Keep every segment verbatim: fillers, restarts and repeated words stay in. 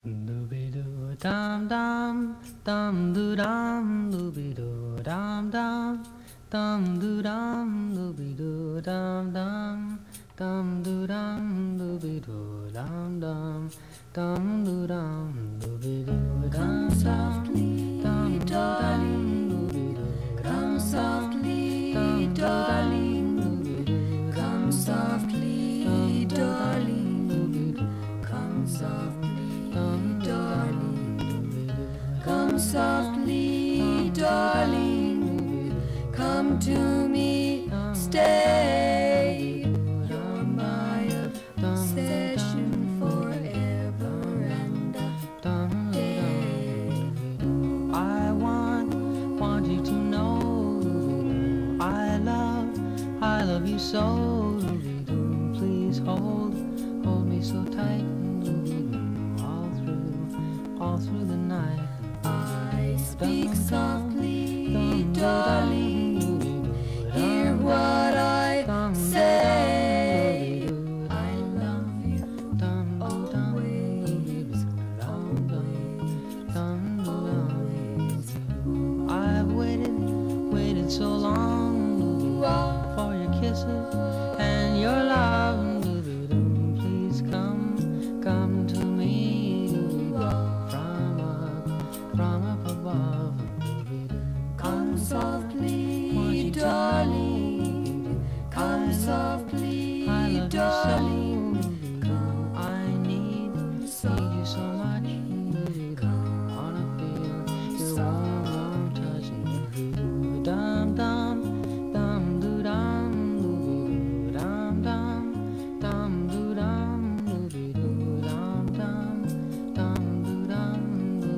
Dooby-doo dum dum, dum doo dum, dooby-doo dum dum, dum doo dum, dooby-doo dum dum, dum doo dum, dooby-doo dum dum, dum doo dum, dooby-doo dum softly, dum darling, dooby-doo, come softly, darling, dooby-doo, come softly, darling, dooby-doo, come softly. Darling, come softly, darling, come to me, stay. You're my obsession forever and a day. I want, want you to know I love, I love you so. Please hold, hold me so tight. All through the night, I speak softly, darling. Hear what I say. I love you always, always, always. I've waited, waited so long for your kisses and your love. Please come, come to me. From up above, come softly, darling. Come softly, darling. Come, I need, need you so much. Come, wanna feel your warm, warm touch. Dum dum, dum doo dum, doo dum dum, dum doo dum, doo doo dum dum, dum doo dum.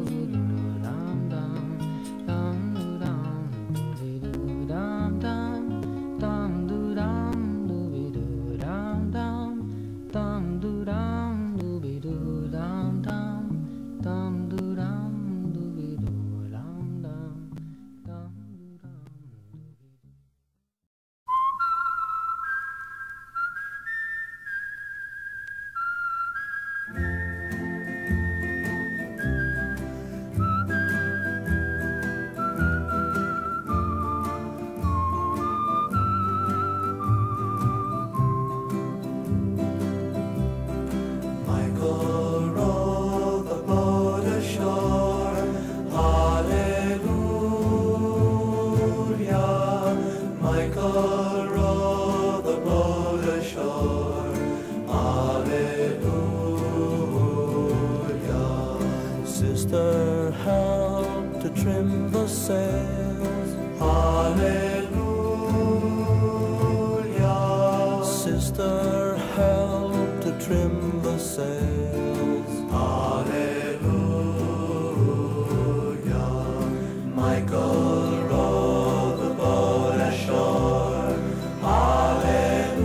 Sister, help to trim the sails. Hallelujah. Sister, help to trim the sails. Hallelujah. Michael, row the boat ashore. Hallelujah.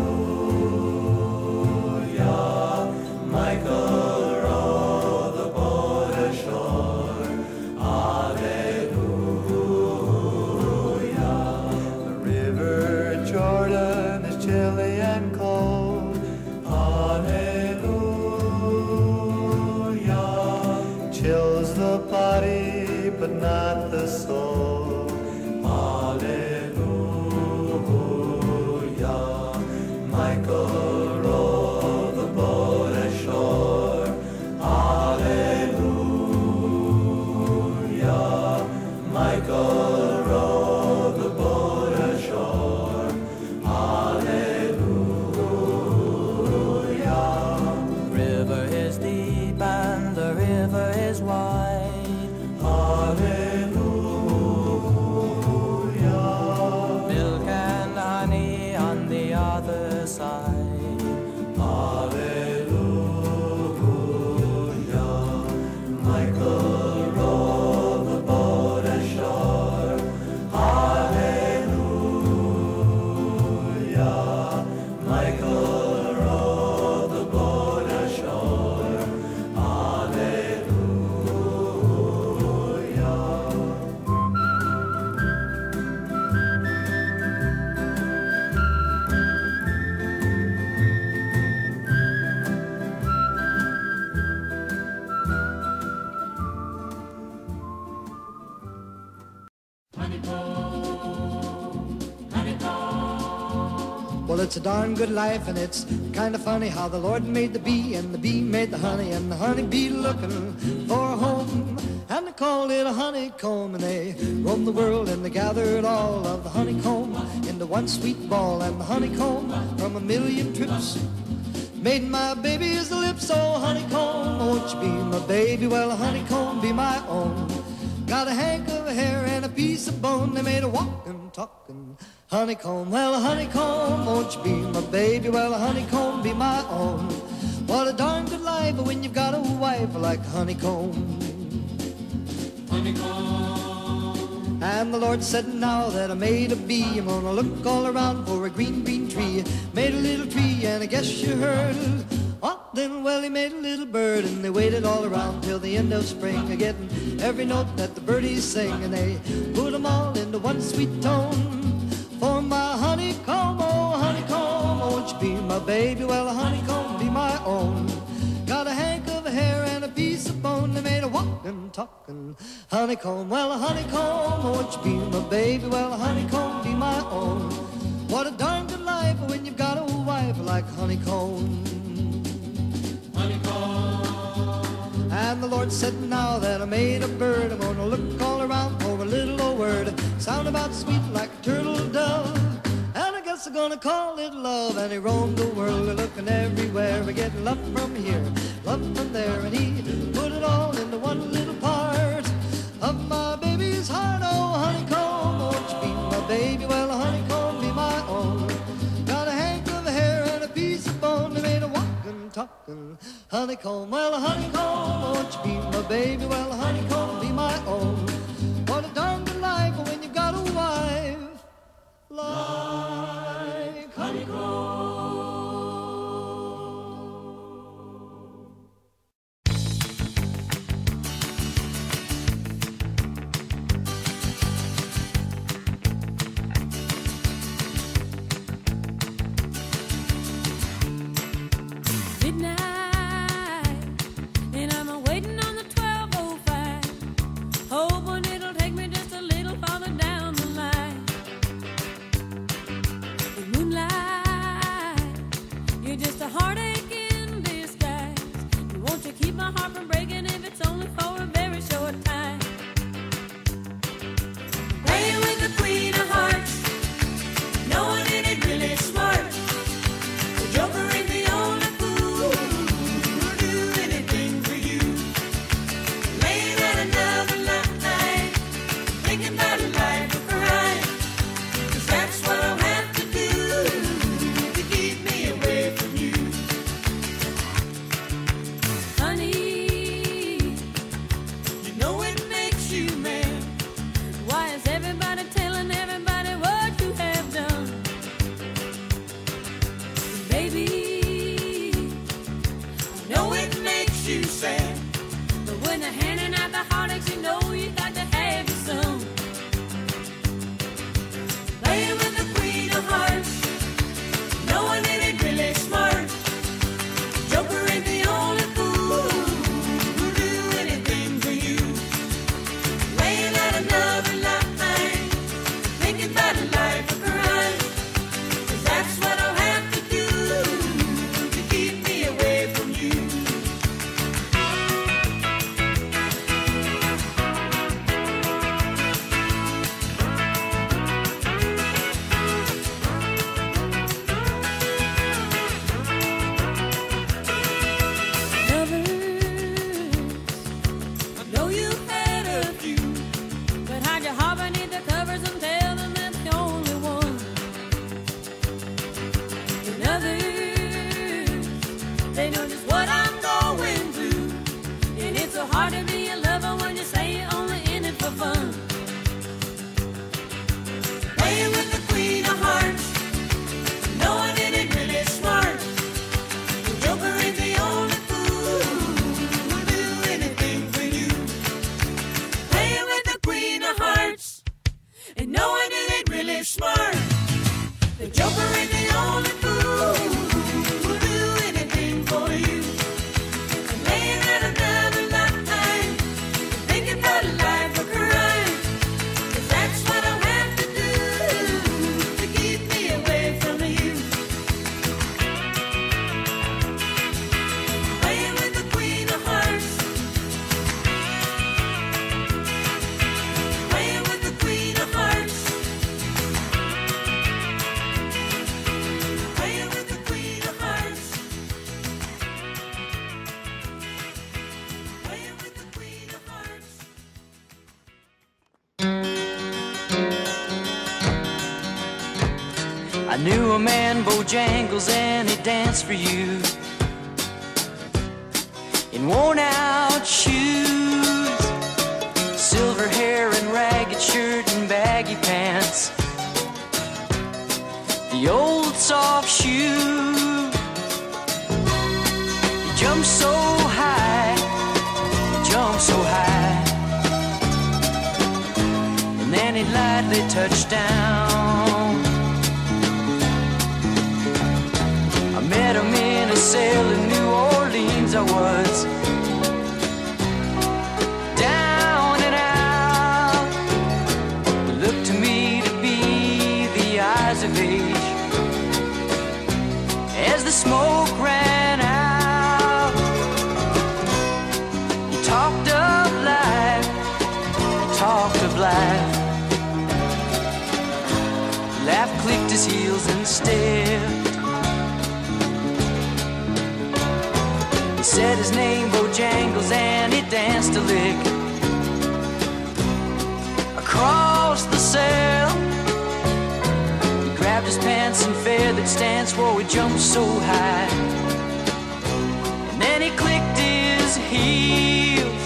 Michael, chilly and cold. Hallelujah. Chills the body but not the soul. Hallelujah. Michael, row the boat ashore. Hallelujah. Michael, row the boat ashore. River is deep and the river is wide. Hallelujah. it's a darn good life, and it's kind of funny how the Lord made the bee, and the bee made the honey, and the honey bee looking for a home, and they called it a honeycomb, and they roamed the world, and they gathered all of the honeycomb into one sweet ball, and the honeycomb from a million trips made my baby's lips. Oh, honeycomb, won't you be my baby? Well, a honeycomb be my own. Got a hank of hair and a piece of bone. They made a walking, talking honeycomb. Well, a honeycomb, won't you be my baby? Well, a honeycomb be my own. What a darn good life when you've got a wife like a honeycomb. Honeycomb. And the Lord said, now that I made a bee, I'm gonna look all around for a green, green tree. Made a little tree, and I guess you heard. What then? Well, he made a little bird, and they waited all around till the end of spring, a-getting every note that the birdies sing, and they put them all into one sweet tone. For my honeycomb, oh honeycomb, won't you be my baby? Well, a honeycomb be my own. Got a hank of hair and a piece of bone. They made a walking, talking honeycomb. Well, a honeycomb, won't you be my baby? Well, a honeycomb be my own. What a darn good life when you've got a wife like honeycomb. Honeycomb. And the Lord said, now that I made a bird, I'm gonna look all around for a little old word, sound about sweet like a turtle dove, and I guess I'm gonna call it love. And he roamed the world, looking everywhere, getting love from here, love from there, and he put it all into one little part of my baby's heart. Oh, honeycomb, won't you be my baby? Well, a honeycomb be my own. Got a hank of hair and a piece of bone. They made a walking, talking honeycomb. Well, a honeycomb, won't you be my baby? Well, a honeycomb be my own. What a darn good life when you've got a wife like honeycomb. Midnight, and I'm waiting on the twelve oh five. I knew a man, Bojangles, and he danced for you in worn-out shoes, silver hair and ragged shirt and baggy pants, the old soft shoe. He jumped so high, he jumped so high, and then he lightly touched down. I met him in a cell in New Orleans. I was down and out. It looked to me to be the eyes of age as the smoke ran out. He talked of life, he talked of life. He laughed, clicked his heels and stepped. He said his name, Bojangles, and he danced a lick across the cell. He grabbed his pants and feathered stance, whoa, he jumped so high. And then he clicked his heels.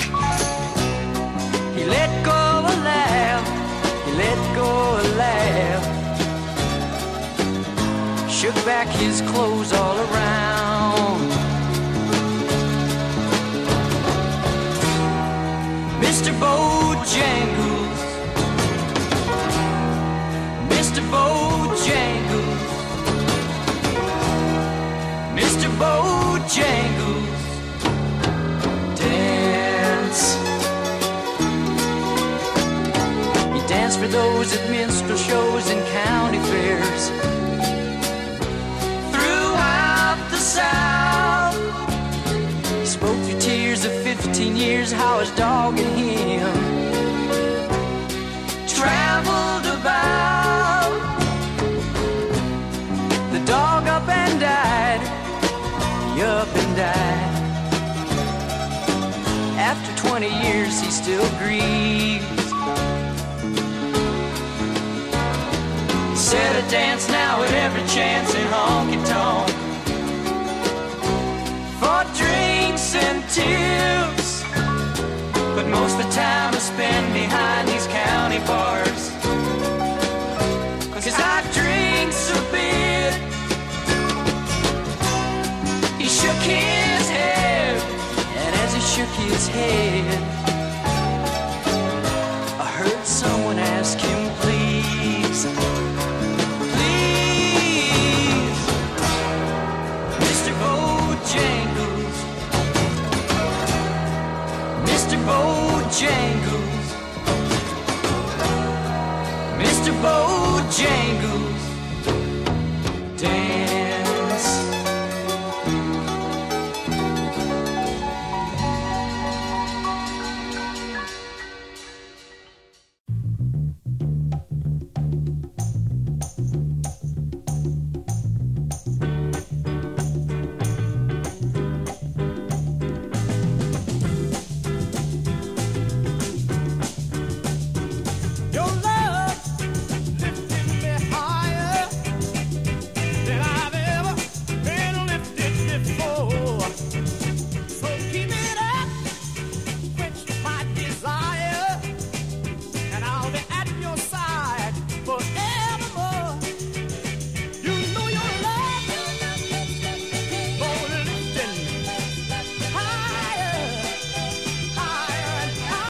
He let go a laugh, he let go a laugh, shook back his clothes all around. Mister Bojangles, Mister Bojangles, Mister Bojangles, dance. He danced for those at minstrel shows and county fairs throughout the South. He spoke through tears of fifteen years, how his dog and him traveled about. The dog up and died, he up and died. After twenty years he still grieves. He said I dance now at every chance in honky-tonk for drinks and tips, but most of the time I spend behind these county bars, 'cause I drinks a bit. He shook his head, and as he shook his head, I heard someone ask him, please, please, Mister Bojangles, Mister Bojangles, Mister Bojangles.